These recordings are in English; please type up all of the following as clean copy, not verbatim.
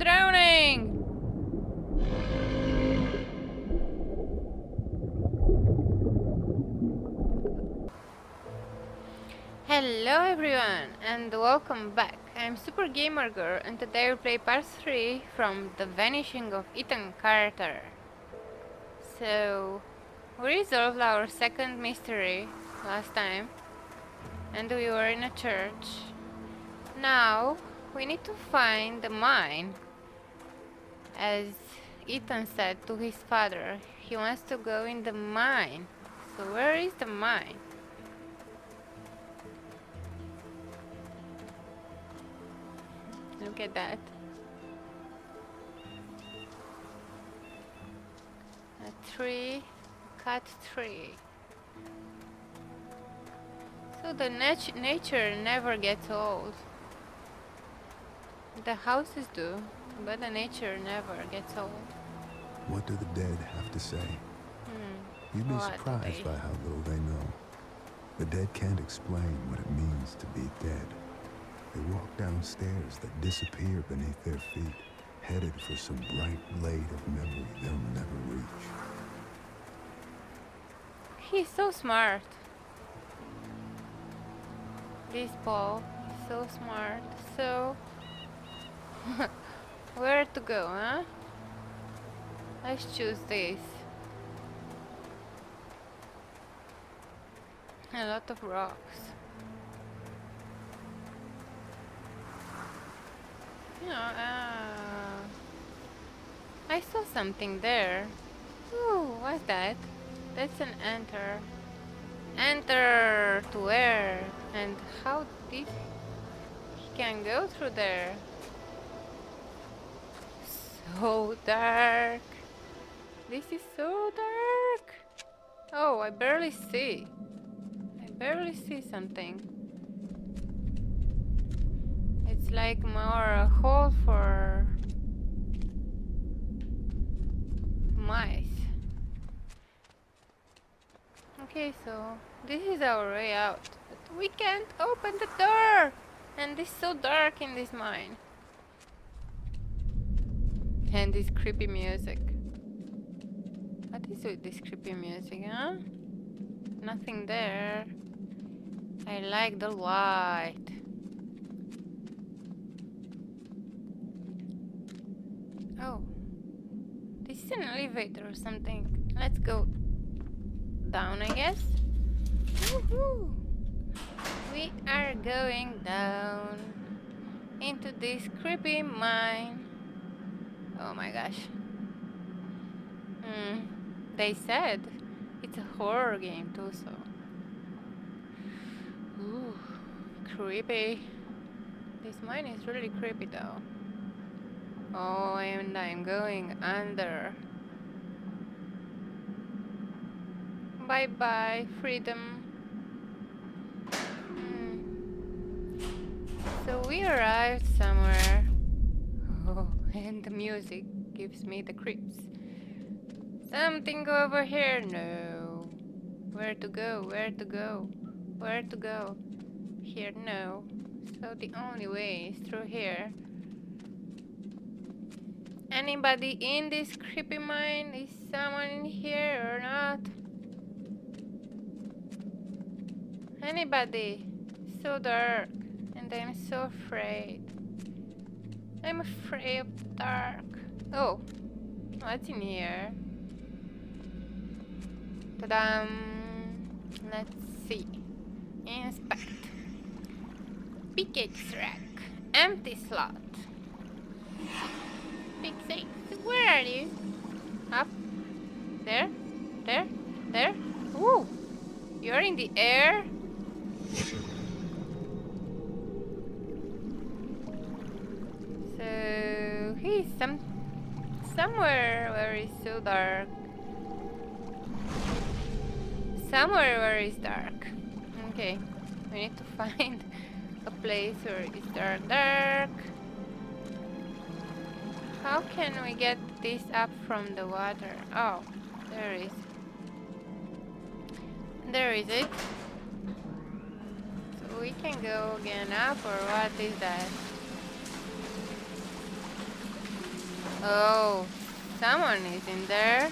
drowning! Hello everyone and welcome back. I'm Super Gamer Girl and today we play part 3 from The Vanishing of Ethan Carter. So, we resolved our second mystery last time and we were in a church. Now, we need to find the mine. As Ethan said to his father, he wants to go in the mine. So where is the mine? Look at that. A tree, cut tree. So the nature never gets old. The houses do, but the nature never gets old. What do the dead have to say? You'd be surprised by how little they know. The dead can't explain what it means to be dead. They walk down stairs that disappear beneath their feet, headed for some bright blade of memory they'll never reach. He's so smart. This Paul is so smart. So, where to go, huh? Let's choose this. A lot of rocks. You know, I saw something there. Ooh, what's that? That's an enter. Enter to where? And how did he can go through there? So dark. This is so dark. Oh, I barely see. I barely see something. It's like more a hole for mice. Okay, so this is our way out. But we can't open the door! And it's so dark in this mine. And this creepy music. What is with this creepy music, huh? Nothing there. I like the light. Oh. This is an elevator or something. Let's go down, I guess. Woohoo! We are going down into this creepy mine. Oh my gosh. They said it's a horror game too, so. Ooh, creepy. This mine is really creepy though. Oh, and I'm going under. Bye bye, freedom. So we arrived somewhere. Oh, and the music gives me the creeps. Something over here. No. Where to go? Where to go? Where to go? Here, no. So the only way is through here. Anybody in this creepy mine? Is someone in here or not? Anybody? So dark. And I'm so afraid. I'm afraid of the dark. Oh, what's in here? Ta-dam! Let's see. Inspect. Pickaxe rack. Empty slot. Pickaxe. Where are you? Up? There? There? There? Woo! You're in the air? So he's somewhere where it's so dark. Somewhere where it's dark. Okay, we need to find a place where it's dark. How can we get this up from the water? Oh, there is. There is it. So we can go again up, or what is that? Oh, someone is in there.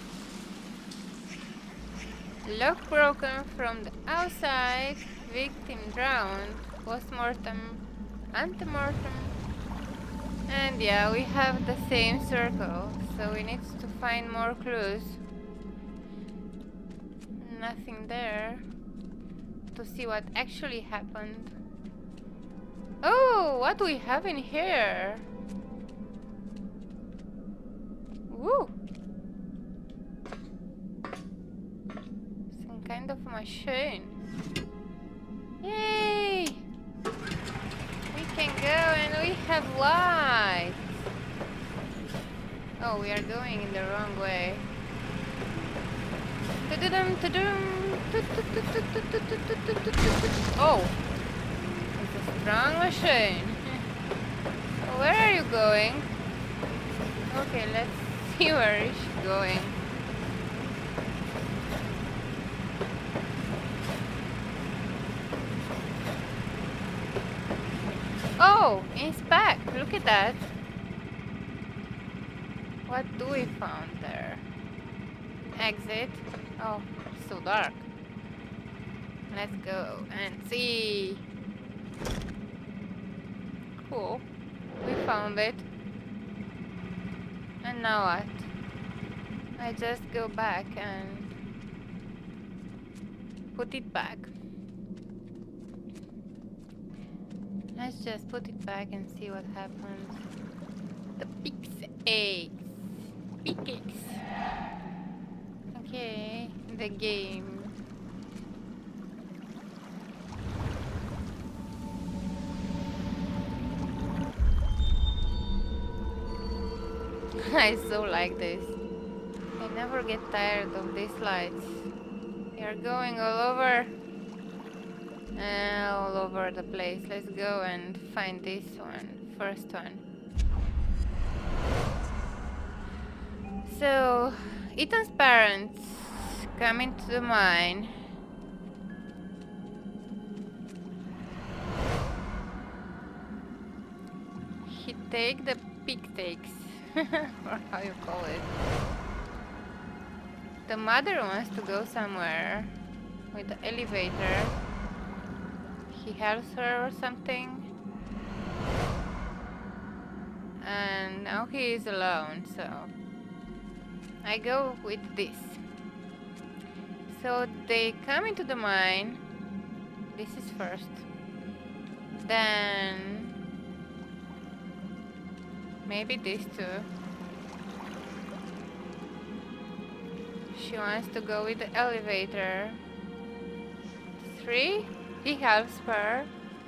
Lock broken from the outside. Victim drowned. Postmortem. Antemortem. And yeah, we have the same circle. So we need to find more clues. Nothing there. To see what actually happened. Oh, what do we have in here? Woo! Some kind of machine. Yay! We can go and we have lights. Oh, we are going in the wrong way. Oh! It's a strong machine. Where are you going? Okay, let's see where is she going. Oh, inspect! Look at that. What do we found there? Exit. Oh, so dark. Let's go and see. Cool. We found it. And now what? I just go back and put it back. Let's just put it back and see what happens. The pickaxe. Pickaxe. Okay, the game. I so like this. I never get tired of these lights. They are going all over the place. Let's go and find this one, first one. So, Ethan's parents come into the mine. He take the pickaxe, or how you call it. The mother wants to go somewhere with the elevator. He helps her or something. And now he is alone, so I go with this. So they come into the mine. This is first. Then maybe these two. She wants to go with the elevator. 3. He helps her.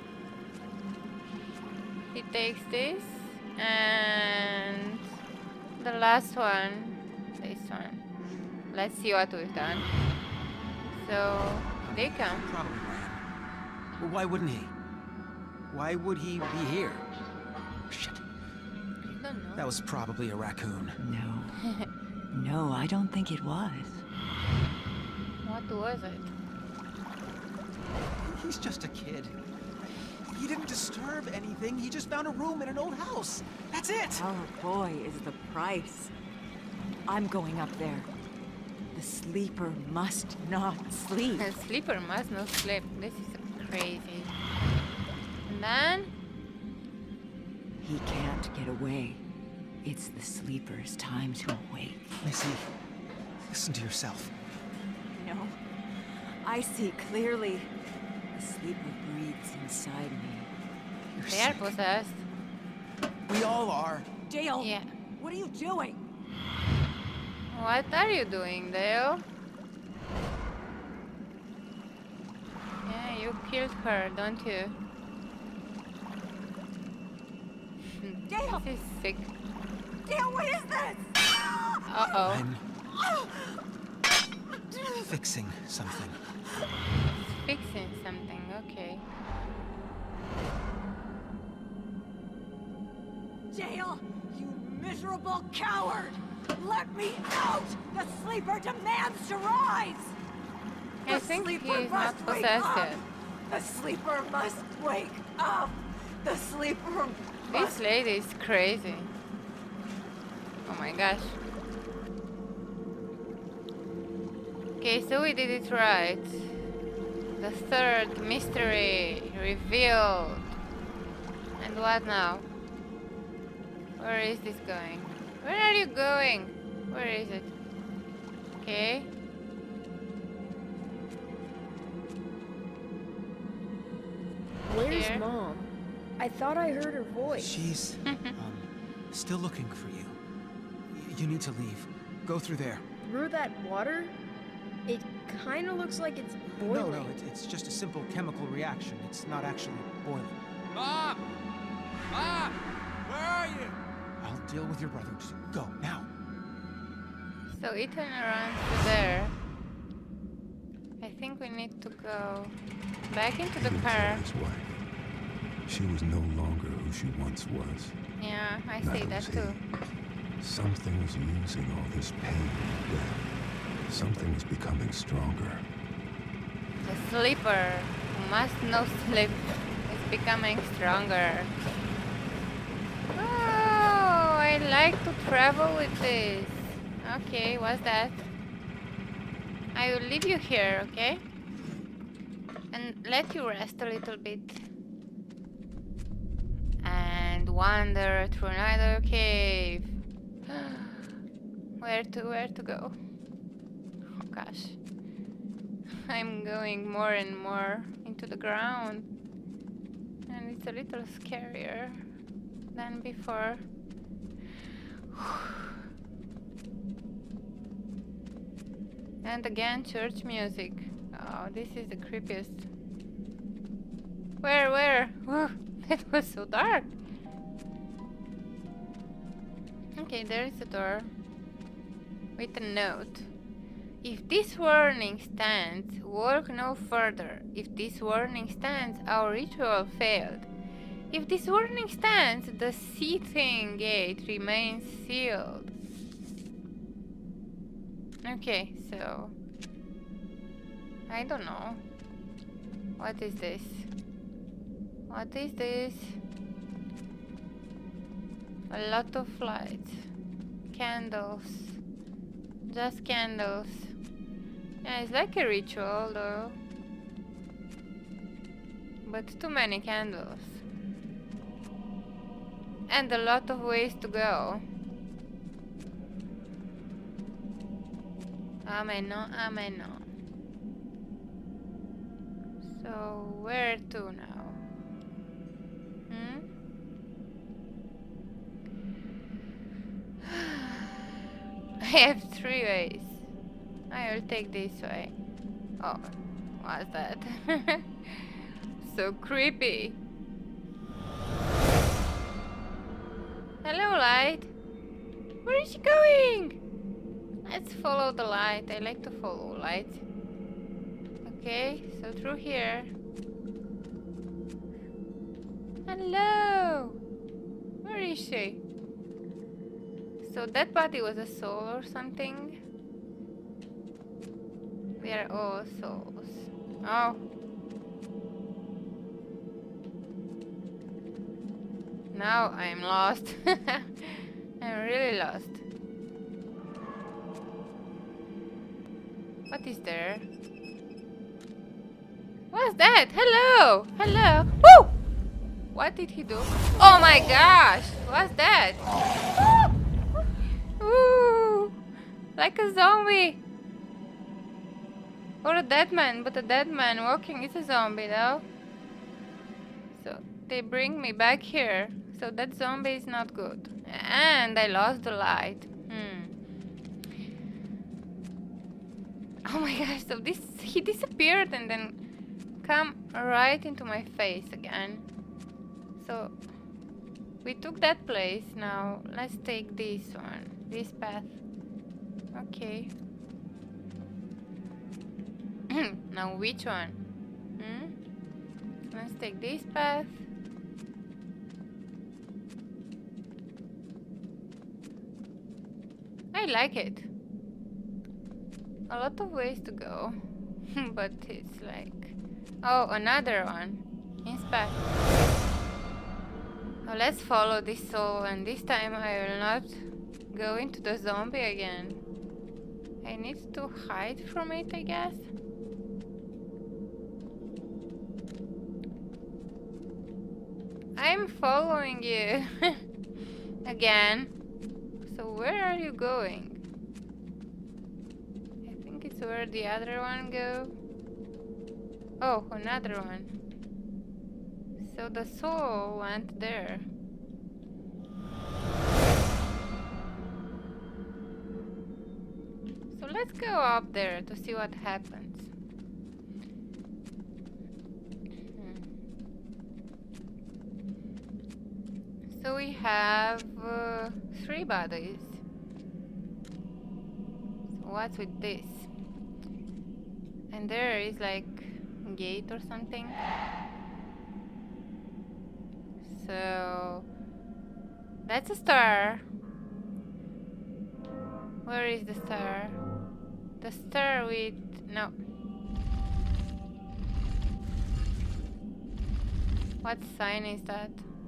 He takes this. And the last one. This one. Let's see what we've done. So they come. Probably ran. Well, why wouldn't he? Why would he be here? Shit. I don't know. That was probably a raccoon. No. No, I don't think it was. What was it? He's just a kid. He didn't disturb anything. He just found a room in an old house. That's it. Our boy is the price. I'm going up there. The sleeper must not sleep. The sleeper must not sleep. This is crazy. And then He can't get away. It's the sleeper's time to awake. Missy, listen to yourself. No, I see clearly. The sleeper breathes inside me. You're they are sick. possessed. We all are. Dale, Yeah. what are you doing? What are you doing, Dale? Yeah, you killed her, don't you? Dale! This is sick. Dale, what is this? Uh-oh. I'm fixing something. Fixing something, okay. Dale, you miserable coward! Let me out! The sleeper demands to rise! I think he is not possessed yet. The sleeper must wake up! The sleeper This lady is crazy. Oh my gosh. Okay, so we did it right. The third mystery revealed. And what now? Where is this going? Where are you going? Where is it? Okay. Where's Here. Mom? I thought I heard her voice. She's still looking for you. You need to leave. Go through there. Through that water? It kind of looks like it's boiling. No, it's just a simple chemical reaction. It's not actually boiling. Mom! Mom! Where are you? I'll deal with your brother. Just go, now. So Ethan runs to there. I think we need to go back into the He didn't car. tell his wife. She was no longer who she once was. Yeah, I Neither see that was he. too. Something was using all this pain and death. Something was becoming stronger. The sleeper who must not sleep is becoming stronger. Oh, I like to travel with this. Okay, what's that? I will leave you here, okay? And let you rest a little bit. And wander through another cave. Where to go? Oh gosh. I'm going more and more into the ground. And it's a little scarier than before. And again, church music. Oh, this is the creepiest. Where? Whew, it was so dark. Okay, there is a door with a note. If this warning stands, walk no further. If this warning stands, our ritual failed. If this warning stands, the seething gate remains sealed. Okay, so I don't know. What is this? What is this? A lot of lights. Candles. Just candles. Yeah, it's like a ritual though. But too many candles. And a lot of ways to go. Ameno, ameno. So, where to now? I have 3 ways. I will take this way. Oh, what's that? So creepy. Hello, light. Where is she going? Let's follow the light. I like to follow light. Okay, so through here. Hello. Where is she? So that body was a soul or something? We are all souls. Oh. Now I'm lost. I'm really lost. What is there? What's that? Hello! Hello! Woo! What did he do? Oh my gosh! What's that? Ooh! Like a zombie! Or a dead man, but a dead man walking is a zombie though. So they bring me back here. So that zombie is not good. And I lost the light. Oh my gosh, so he disappeared and then come right into my face again. So we took that place. Now let's take this one. This path. Okay. Now which one? Let's take this path. I like it. A lot of ways to go. But it's like... Oh, another one. Inspect. Now let's follow this soul, and this time I will not go into the zombie again. I need to hide from it, I guess. I'm following you again. So where are you going? I think it's where the other one go. Oh, another one. So the soul went there. So let's go up there to see what happens. So we have 3 bodies. So what's with this? And there is like a gate or something. So that's a star. Where is the star? The star with no. What sign is that?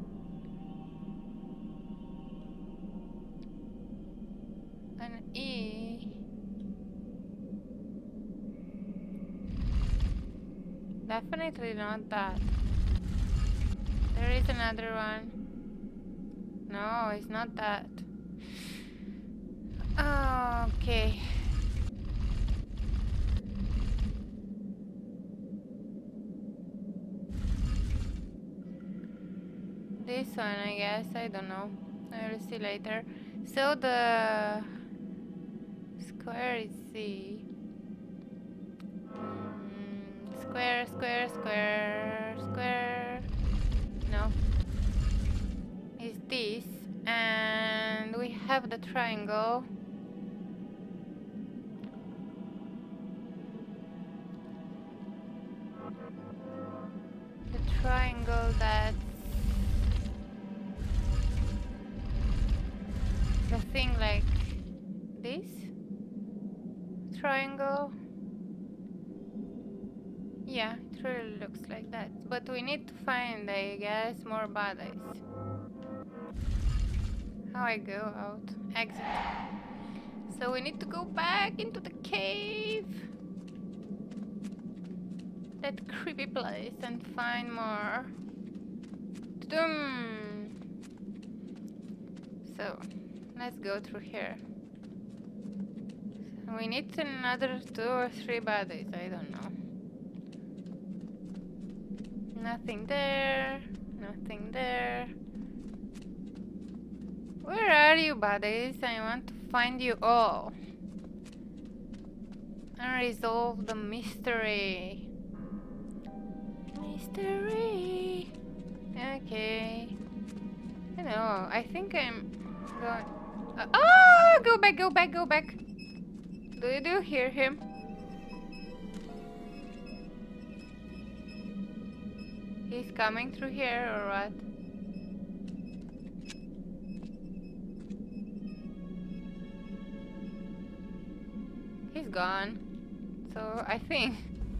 An E. Definitely not that. There is another one. No, it's not that. Okay. This one, I guess. I don't know. I will see later. So the square is C. Square, square, square, square. No. Is this. And we have the triangle. The triangle that's the thing like this triangle. Yeah, it really looks like that. But we need to find, I guess, more bodies. How I go out? Exit. So we need to go back into the cave. That creepy place and find more. Ta-dum! So, let's go through here. We need another 2 or 3 bodies, I don't know. Nothing there, nothing there. Where are you, buddies? I want to find you all. And resolve the mystery. Mystery. Okay. I know, I think I'm going... oh! Go back, go back, go back. Do you hear him? He's coming through here or what? He's gone. So I think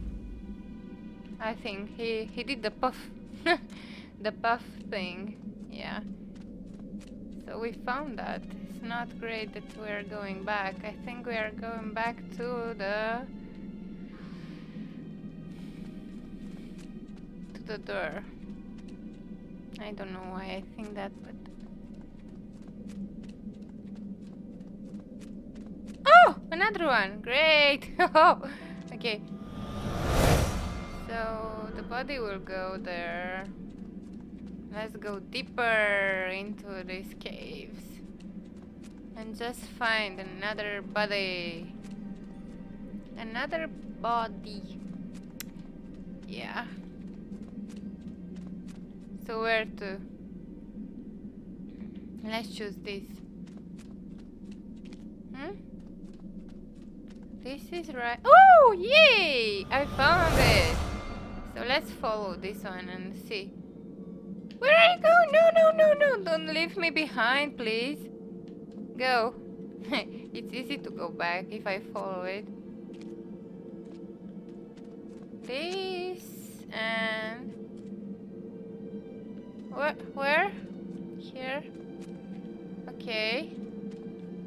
he did the puff the puff thing. Yeah. So we found that. It's not great that we're going back. I think we are going back to the door. I don't know why I think that, but... oh! Another one! Great! Okay. So, the body will go there. Let's go deeper into these caves. And just find another body. Another body. Yeah. So where to? Let's choose this. This is right. Oh, yay! I found it. So let's follow this one and see. Where are you going? No, no, no, no. Don't leave me behind, please. Go. It's easy to go back if I follow it. This and... where? Here? Okay.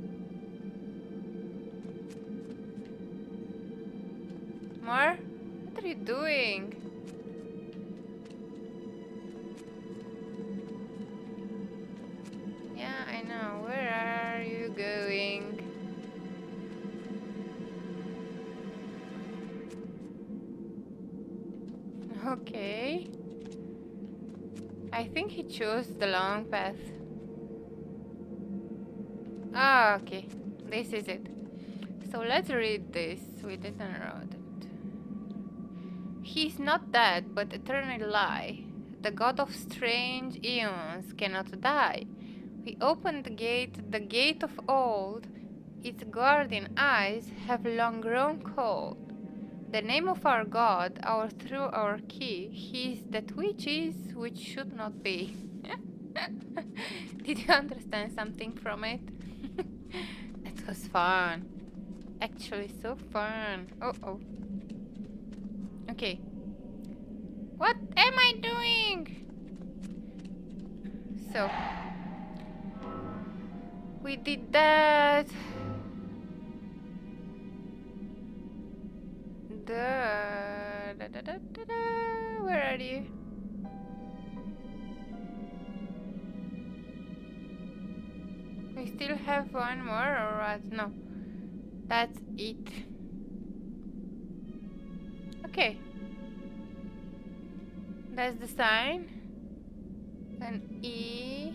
More? What are you doing? Yeah, I know. Where are you going? Okay. I think he chose the long path. Ah, okay. This is it. So let's read this. We didn't wrote it. He is not dead, but eternally lie. The god of strange eons cannot die. We open the gate of old. Its guardian eyes have long grown cold. The name of our god, our through our key, he is that which is, which should not be. Did you understand something from it? It was fun. Actually so fun. Oh. Okay. What am I doing? So we did that. Where are you? We still have one more or what? No. That's it. Okay. That's the sign. An E.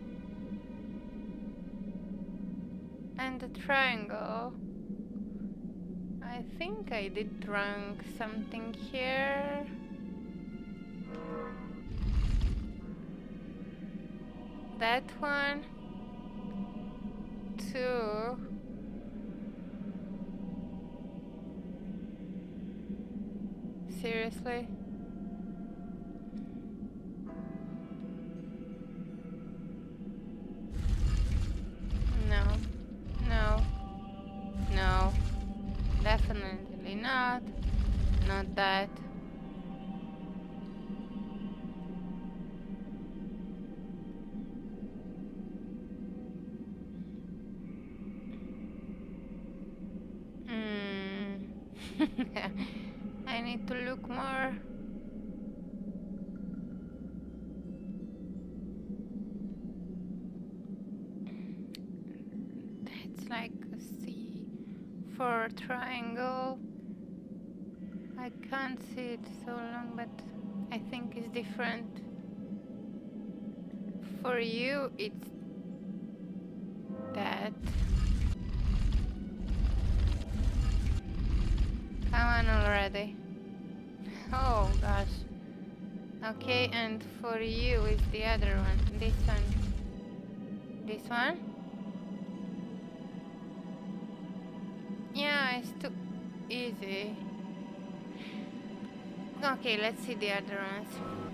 And the triangle. I think I did wrong something here. That one. 2. Seriously? No. Definitely not. Not that. I need to look more. It's like a C4 triangle. I can't see it so long, but I think it's different. For you, it's that. Come on already. Oh gosh. Okay, and for you is the other one. This one. This one? Yeah, it's too easy. Okay, let's see the other ones.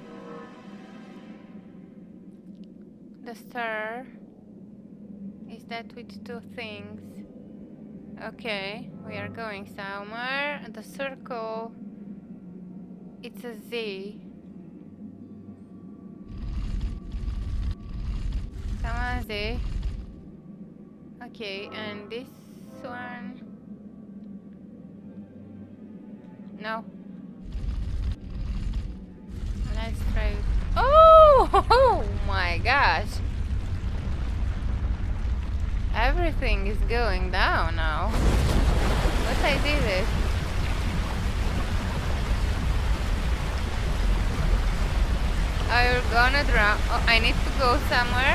The star. Is that with 2 things? Okay, we are going somewhere. The circle, it's a Z. Come on, Z. Okay, and this one. No. Let's try it. Oh my gosh. Everything is going down now. But I did it. Are you gonna drown? Oh, I need to go somewhere.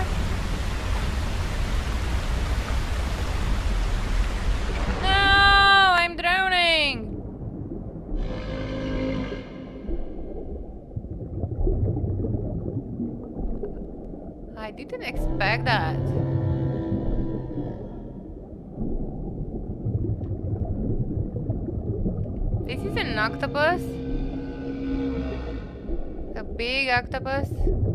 No, I'm drowning. I didn't expect that. This is an octopus. A big octopus.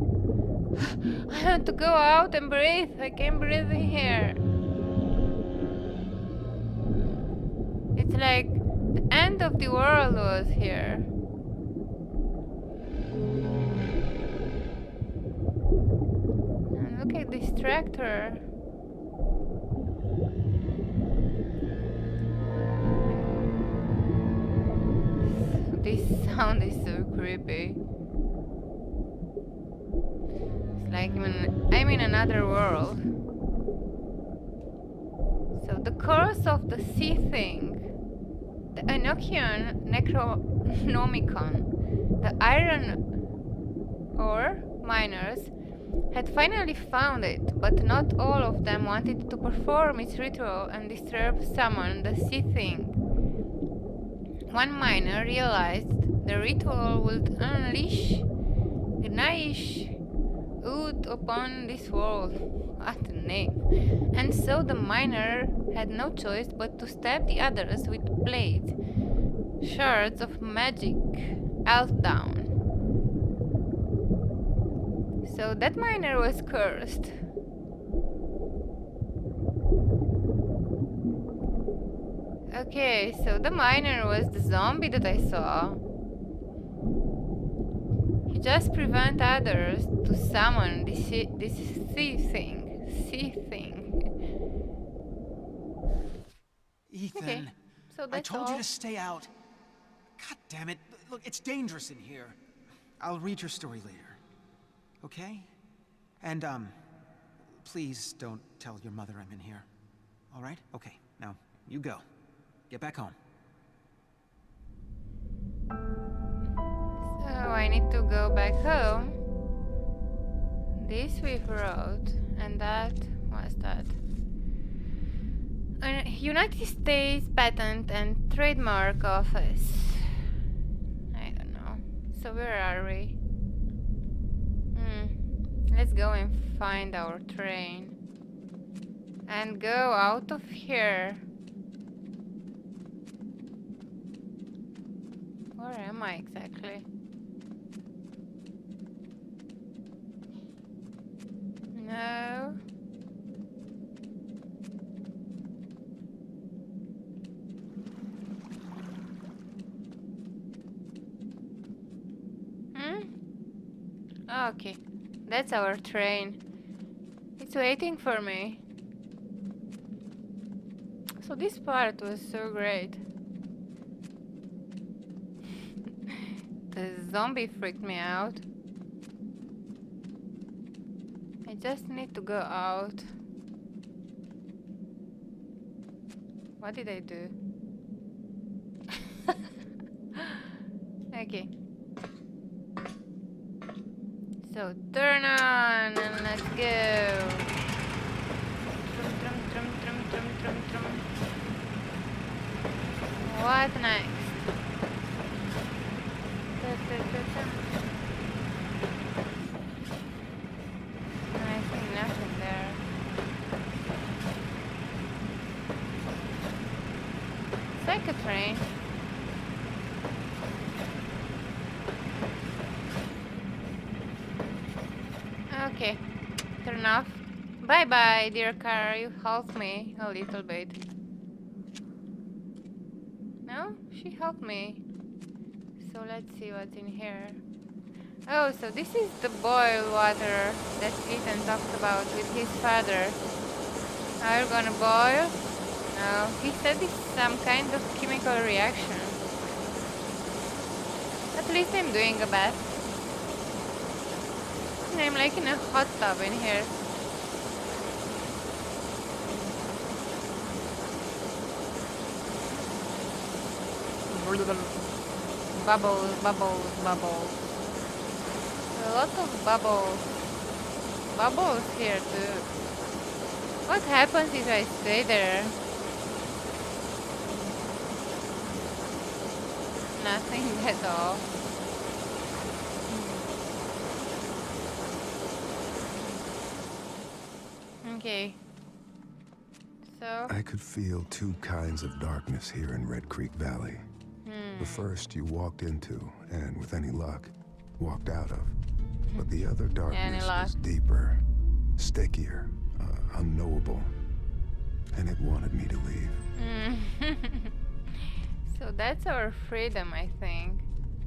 I want to go out and breathe. I can't breathe in here. It's like the end of the world was here. And look at this tractor. sound is so creepy. It's like I'm in another world. So the curse of the sea thing. The Enochian Necronomicon. The iron ore miners had finally found it, but not all of them wanted to perform its ritual and disturb summon the sea thing. One miner realized the ritual would unleash Gnaish Ood upon this world. What a name. And so the miner had no choice but to stab the others with blades, shards of magic, down. So that miner was cursed. Okay, so the miner was the zombie that I saw. He just prevent others to summon this sea thing. Ethan, Okay, so that's I told all. you to stay out. God damn it. Look, it's dangerous in here. I'll read your story later. Okay? And, please don't tell your mother I'm in here. All right? Okay, now, you go. Get back home. So I need to go back home. This we wrote, and that was that. United States Patent and Trademark Office. I don't know. So where are we? Let's go and find our train. And go out of here. Where am I exactly? No. Okay, that's our train. It's waiting for me. So this part was so great. The zombie freaked me out. I just need to go out. What did I do? Okay. So turn on and let's go. Trum. What next? I think nothing there. It's like a train. Okay, turn off. Bye bye, dear car, you helped me a little bit. No? She helped me. So let's see what's in here. Oh, so this is the boiled water that Ethan talked about with his father. Are you gonna boil? No, he said it's some kind of chemical reaction. At least I'm doing a bath. I'm like in a hot tub in here. Bubbles, bubbles, bubbles. A lot of bubbles. Bubbles here too. What happens if I stay there? Nothing at all. Okay. So I could feel two kinds of darkness here in Red Creek Valley. The first you walked into, and with any luck, walked out of. But the other darkness was deeper, stickier, unknowable. And it wanted me to leave. So that's our freedom, I think.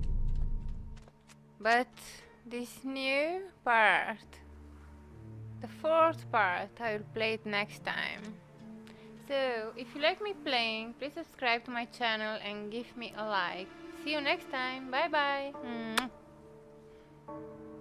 But this new part, the fourth part, I will play it next time. So, if you like me playing, please subscribe to my channel and give me a like. See you next time. Bye bye.